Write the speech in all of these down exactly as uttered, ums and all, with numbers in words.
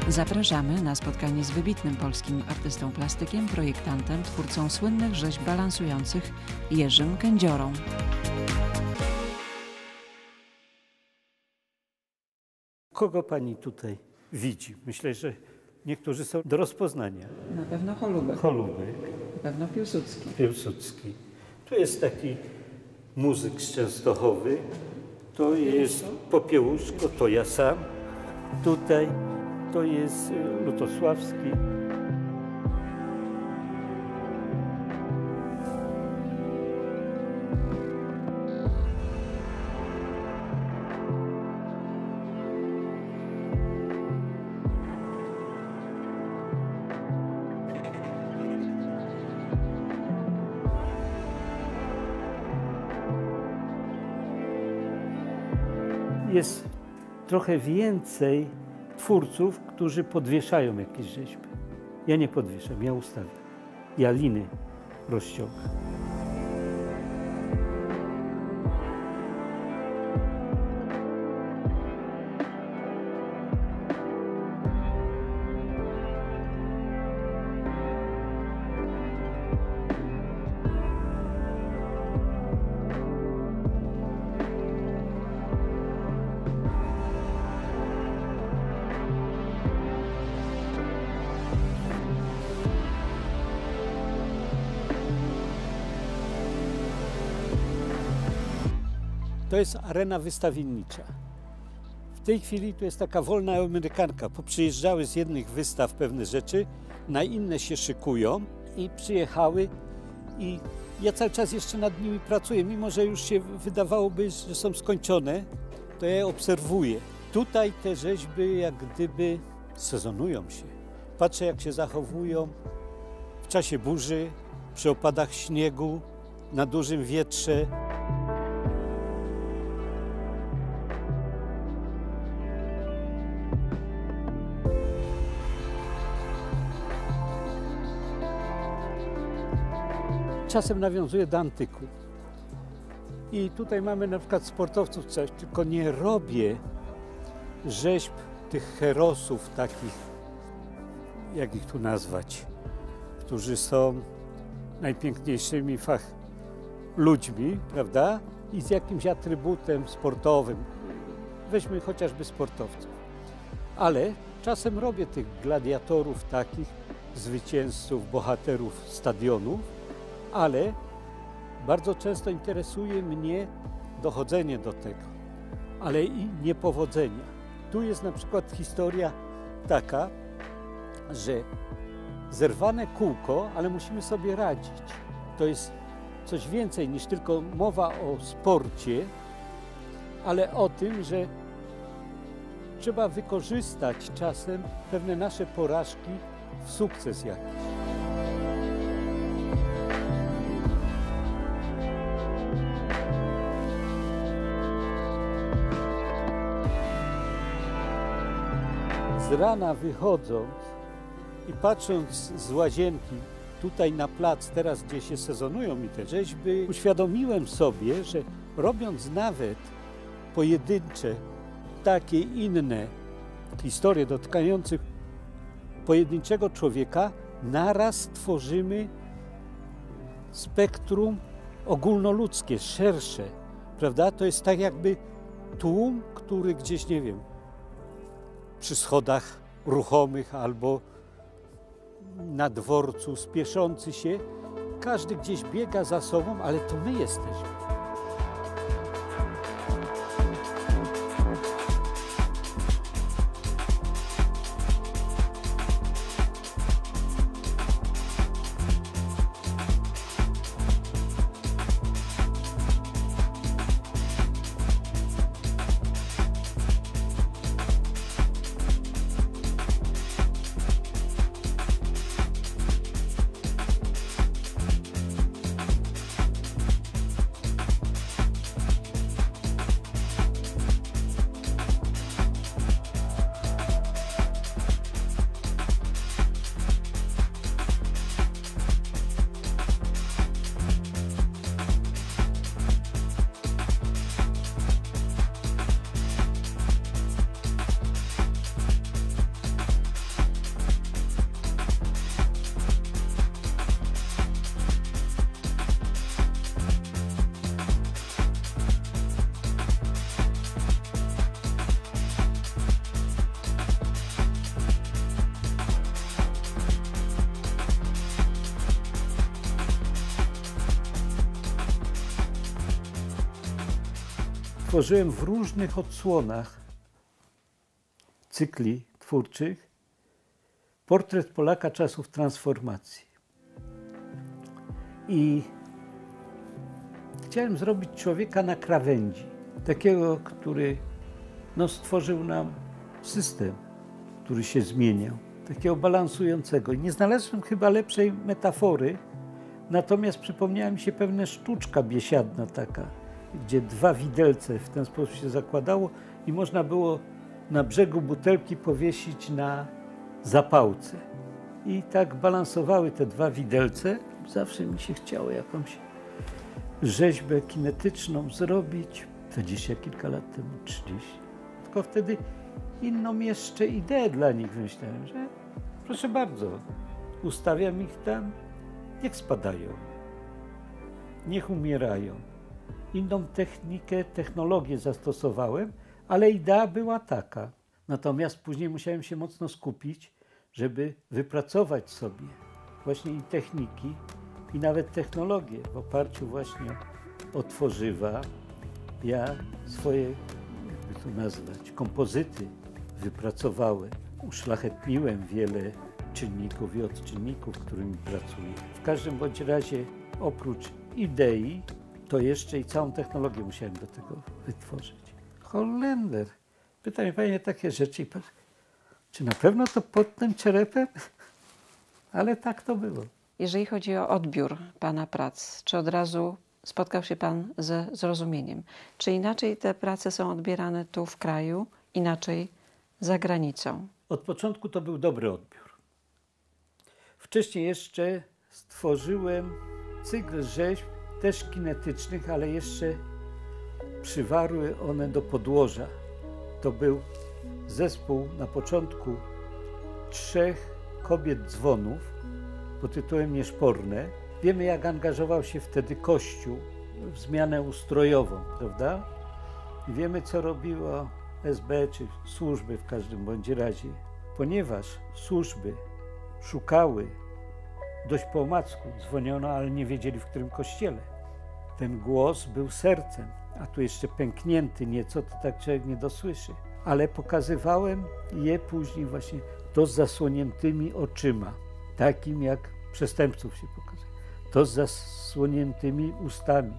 Zapraszamy na spotkanie z wybitnym polskim artystą plastykiem, projektantem, twórcą słynnych rzeźb balansujących Jerzym Kędziorą. Kogo pani tutaj widzi? Myślę, że niektórzy są do rozpoznania. Na pewno Holubek. Holubek. Na pewno Piłsudski. Piłsudski. Tu jest taki muzyk z Częstochowy. To jest Popiełuszko, to ja sam. Tutaj to jest Lutosławski. Jest trochę więcej twórców, którzy podwieszają jakieś rzeźby. Ja nie podwieszam, ja ustawiam. Ja liny rozciągam. To jest arena wystawiennicza. W tej chwili tu jest taka wolna amerykanka. Poprzyjeżdżały z jednych wystaw pewne rzeczy, na inne się szykują i przyjechały i ja cały czas jeszcze nad nimi pracuję. Mimo że już się wydawałoby, że są skończone, to ja je obserwuję. Tutaj te rzeźby jak gdyby sezonują się. Patrzę, jak się zachowują w czasie burzy, przy opadach śniegu, na dużym wietrze. Czasem nawiązuję do antyku. I tutaj mamy na przykład sportowców coś, tylko nie robię rzeźb tych herosów takich, jak ich tu nazwać, którzy są najpiękniejszymi fach ludźmi, prawda? I z jakimś atrybutem sportowym. Weźmy chociażby sportowców. Ale czasem robię tych gladiatorów takich, zwycięzców, bohaterów stadionów, ale bardzo często interesuje mnie dochodzenie do tego, ale i niepowodzenia. Tu jest na przykład historia taka, że zerwane kółko, ale musimy sobie radzić. To jest coś więcej niż tylko mowa o sporcie, ale o tym, że trzeba wykorzystać czasem pewne nasze porażki w sukces jakiś. Z rana wychodząc i patrząc z łazienki tutaj na plac, teraz gdzie się sezonują mi te rzeźby, uświadomiłem sobie, że robiąc nawet pojedyncze, takie inne historie dotykające pojedynczego człowieka, naraz tworzymy spektrum ogólnoludzkie, szersze, prawda? To jest tak jakby tłum, który gdzieś, nie wiem, przy schodach ruchomych albo na dworcu spieszący się. Każdy gdzieś biega za sobą, ale to my jesteśmy. stworzyłem w różnych odsłonach cykli twórczych portret Polaka czasów transformacji. I chciałem zrobić człowieka na krawędzi, takiego, który no, stworzył nam system, który się zmieniał, takiego balansującego. I nie znalazłem chyba lepszej metafory, natomiast przypomniała mi się pewna sztuczka biesiadna taka, gdzie dwa widelce w ten sposób się zakładało i można było na brzegu butelki powiesić na zapałce. I tak balansowały te dwa widelce. Zawsze mi się chciało jakąś rzeźbę kinetyczną zrobić. Dwadzieścia kilka lat temu, trzydzieści. Tylko wtedy inną jeszcze ideę dla nich wymyślałem, że proszę bardzo, ustawiam ich tam, niech spadają, niech umierają. Inną technikę, technologię zastosowałem, ale idea była taka. Natomiast później musiałem się mocno skupić, żeby wypracować sobie właśnie i techniki, i nawet technologię w oparciu właśnie o tworzywa. Ja swoje, jakby to nazwać, kompozyty wypracowałem. Uszlachetniłem wiele czynników i odczynników, którymi pracuję. W każdym bądź razie oprócz idei, to jeszcze i całą technologię musiałem do tego wytworzyć. Holender. Pyta mnie Panie takie rzeczy i patrz, czy na pewno to pod tym czerepem? Ale tak to było. Jeżeli chodzi o odbiór Pana prac, czy od razu spotkał się Pan ze zrozumieniem? Czy inaczej te prace są odbierane tu w kraju, inaczej za granicą? Od początku to był dobry odbiór. Wcześniej jeszcze stworzyłem cykl rzeźb, też kinetycznych, ale jeszcze przywarły one do podłoża. To był zespół na początku trzech kobiet dzwonów pod tytułem Nieszporne. Wiemy, jak angażował się wtedy Kościół w zmianę ustrojową, prawda? I wiemy, co robiło S B czy służby w każdym bądź razie. Ponieważ służby szukały dość po omacku, dzwoniono, ale nie wiedzieli, w którym kościele. Ten głos był sercem, a tu jeszcze pęknięty nieco, to tak człowiek nie dosłyszy. Ale pokazywałem je później właśnie to z zasłoniętymi oczyma, takim jak przestępców się pokazuje. To z zasłoniętymi ustami,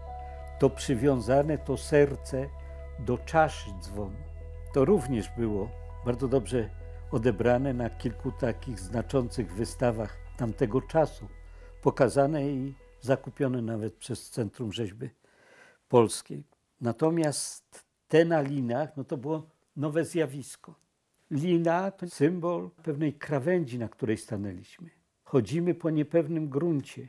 to przywiązane to serce do czaszy dzwonu. To również było bardzo dobrze odebrane na kilku takich znaczących wystawach tamtego czasu, pokazane i zakupione nawet przez Centrum Rzeźby Polskiej. Natomiast te na linach, no to było nowe zjawisko. Lina to symbol pewnej krawędzi, na której stanęliśmy. Chodzimy po niepewnym gruncie.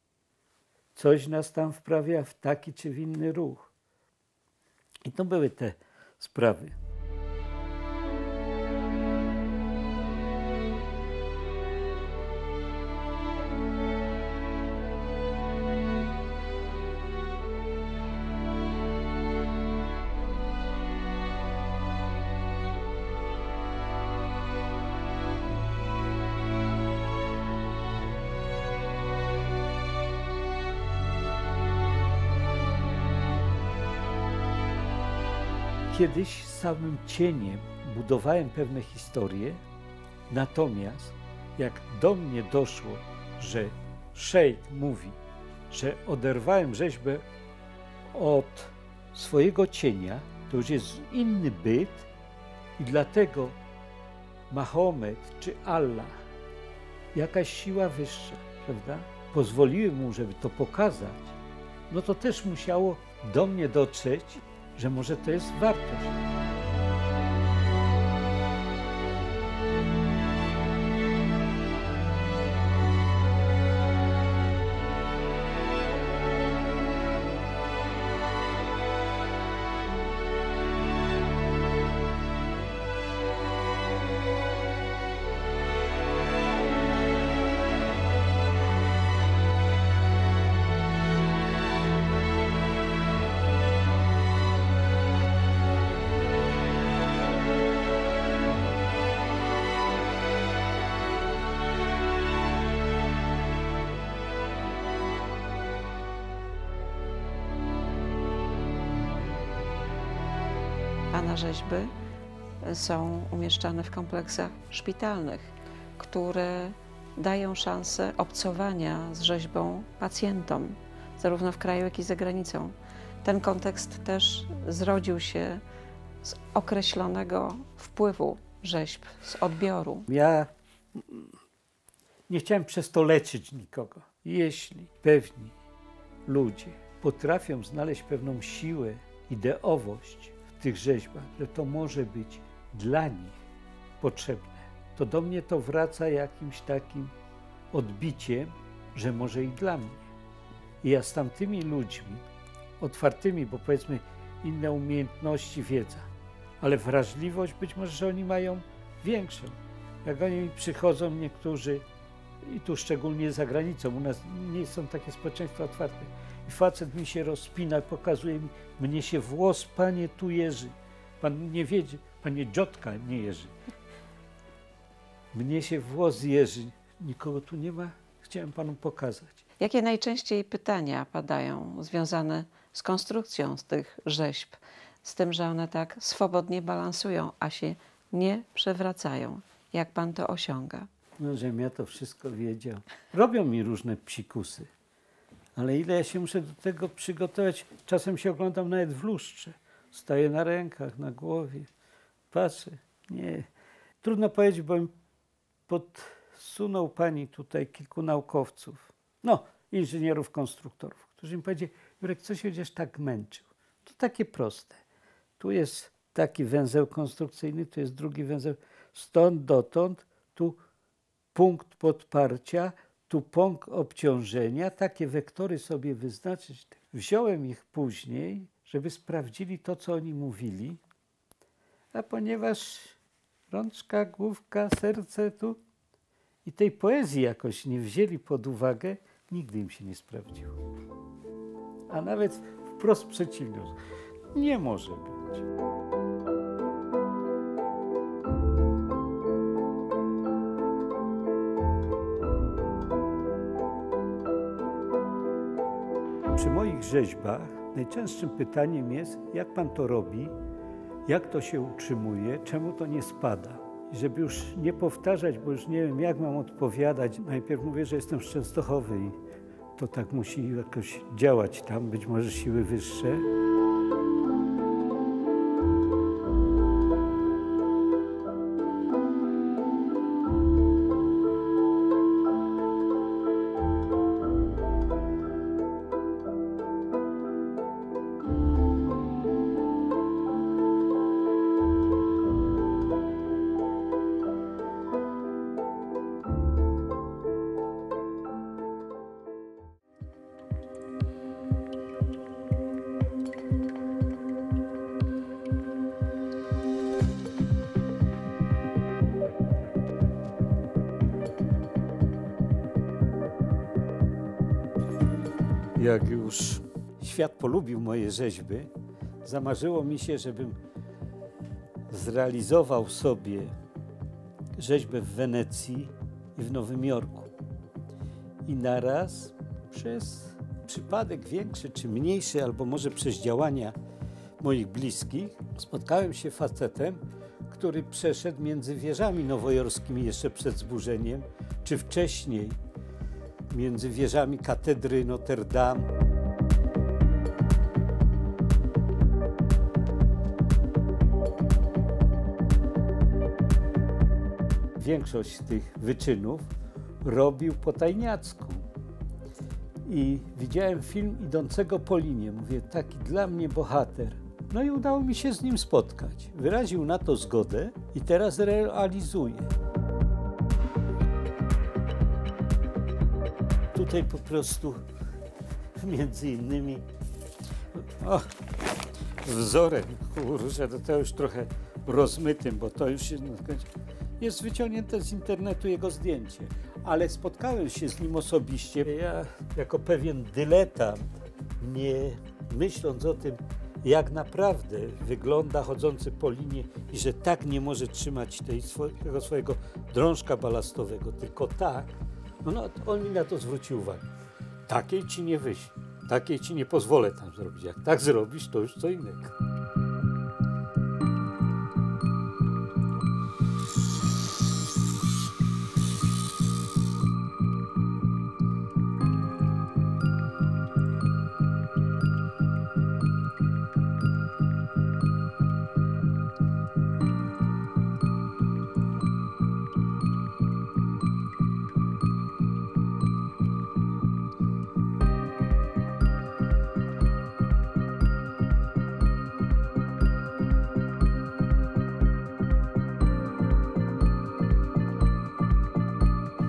Coś nas tam wprawia w taki czy w inny ruch. I to były te sprawy. Kiedyś samym cieniem budowałem pewne historie, natomiast jak do mnie doszło, że szejk mówi, że oderwałem rzeźbę od swojego cienia, to już jest inny byt i dlatego Mahomet czy Allah, jakaś siła wyższa, prawda, pozwoliły mu, żeby to pokazać, no to też musiało do mnie dotrzeć, że może to jest wartość. Pana rzeźby są umieszczane w kompleksach szpitalnych, które dają szansę obcowania z rzeźbą pacjentom, zarówno w kraju, jak i za granicą. Ten kontekst też zrodził się z określonego wpływu rzeźb, z odbioru. Ja nie chciałem przez to leczyć nikogo. Jeśli pewni ludzie potrafią znaleźć pewną siłę, ideowość w tych rzeźbach, że to może być dla nich potrzebne, to do mnie to wraca jakimś takim odbiciem, że może i dla mnie. I ja z tamtymi ludźmi, otwartymi, bo powiedzmy inne umiejętności, wiedza, ale wrażliwość być może, że oni mają większą. Jak oni mi przychodzą niektórzy, i tu szczególnie za granicą, u nas nie są takie społeczeństwa otwarte, i facet mi się rozpina, pokazuje mi, mnie się włos, panie, tu jeży. Pan nie wiedzie, panie Dziotka nie jeży. Mnie się włos jeży, nikogo tu nie ma, chciałem panu pokazać. Jakie najczęściej pytania padają związane z konstrukcją z tych rzeźb, z tym, że one tak swobodnie balansują, a się nie przewracają? Jak pan to osiąga? No, żebym ja to wszystko wiedział. Robią mi różne psikusy, ale ile ja się muszę do tego przygotować, czasem się oglądam nawet w lustrze. Staję na rękach, na głowie, patrzę. Nie, trudno powiedzieć, bo podsunął pani tutaj kilku naukowców, no, inżynierów, konstruktorów, którzy mi powiedzieli: Jurek, co się będziesz tak męczył? To takie proste. Tu jest taki węzeł konstrukcyjny, tu jest drugi węzeł, stąd dotąd, tu punkt podparcia, tu punkt obciążenia, takie wektory sobie wyznaczyć. Wziąłem ich później, żeby sprawdzili to, co oni mówili, a ponieważ rączka, główka, serce tu i tej poezji jakoś nie wzięli pod uwagę, nigdy im się nie sprawdziło. A nawet wprost przeciwnie, nie może być. Przy moich rzeźbach najczęstszym pytaniem jest, jak pan to robi, jak to się utrzymuje, czemu to nie spada. I żeby już nie powtarzać, bo już nie wiem, jak mam odpowiadać, najpierw mówię, że jestem z Częstochowy i to tak musi jakoś działać tam, być może siły wyższe. Jak już świat polubił moje rzeźby, zamarzyło mi się, żebym zrealizował sobie rzeźbę w Wenecji i w Nowym Jorku. I naraz przez przypadek większy czy mniejszy, albo może przez działania moich bliskich, spotkałem się facetem, który przeszedł między wieżami nowojorskimi jeszcze przed zburzeniem, czy wcześniej między wieżami katedry Notre Dame. Większość z tych wyczynów robił po tajniacku. I widziałem film idącego po linie. Mówię, taki dla mnie bohater. No i udało mi się z nim spotkać. Wyraził na to zgodę i teraz realizuje. Tutaj po prostu między innymi o, wzorem, kurczę, to, to już trochę rozmytym, bo to już się jest wyciągnięte z internetu jego zdjęcie, ale spotkałem się z nim osobiście. Ja jako pewien dyletant, nie myśląc o tym, jak naprawdę wygląda chodzący po linie i że tak nie może trzymać tej swo tego swojego drążka balastowego, tylko tak, no, no on mi na to zwrócił uwagę. Takiej ci nie wyślę, takiej ci nie pozwolę tam zrobić. Jak tak zrobisz, to już co innego.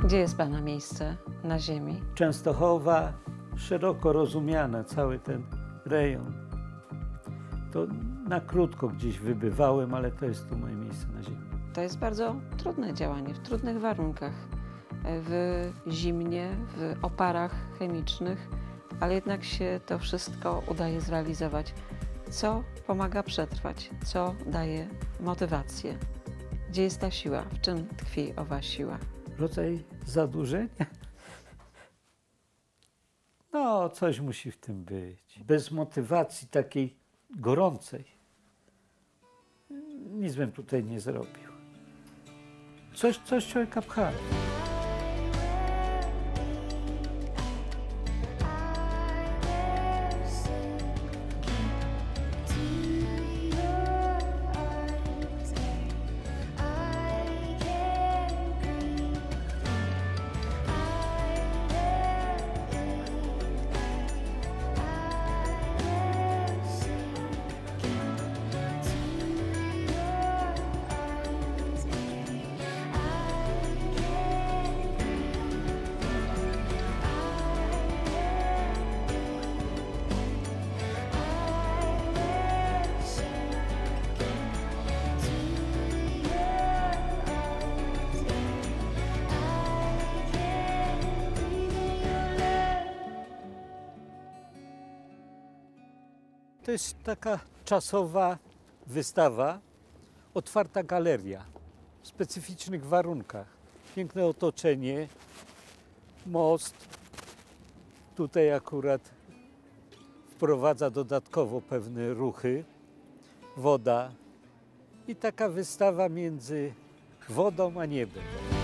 Gdzie jest Pana miejsce na ziemi? Częstochowa, szeroko rozumiana, cały ten rejon. To na krótko gdzieś wybywałem, ale to jest tu moje miejsce na ziemi. To jest bardzo trudne działanie, w trudnych warunkach, w zimnie, w oparach chemicznych, ale jednak się to wszystko udaje zrealizować. Co pomaga przetrwać? Co daje motywację? Gdzie jest ta siła? W czym tkwi owa siła? Rodzaj zadłużenia? No, coś musi w tym być. Bez motywacji takiej gorącej nic bym tutaj nie zrobił. Coś, coś człowieka pcha. To jest taka czasowa wystawa, otwarta galeria w specyficznych warunkach. Piękne otoczenie, most. Tutaj akurat wprowadza dodatkowo pewne ruchy, woda i taka wystawa między wodą a niebem.